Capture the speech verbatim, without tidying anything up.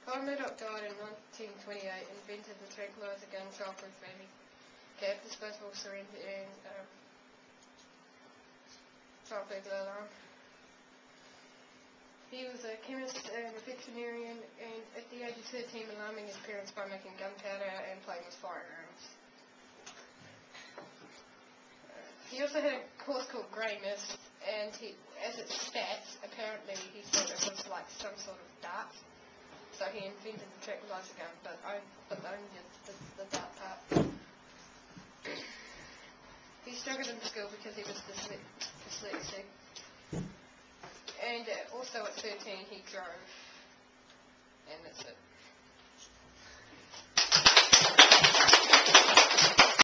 Colin Murdoch died in nineteen twenty-eight, invented the tranquilizer gun, childproof baby cap, disposable syringe, and um, child burglar alarm. He was a chemist and a veterinarian, and at the age of thirteen, alarming his parents by making gunpowder and playing with firearms. Uh, he also had a course called Grey Mist, and he, as its stats, apparently he thought it was like some sort of dart. So he invented the tranquilizer gun, but, I, but only the, the dart part. He struggled in school because he was dyslexic. And uh, also at thirteen he drove. And that's it.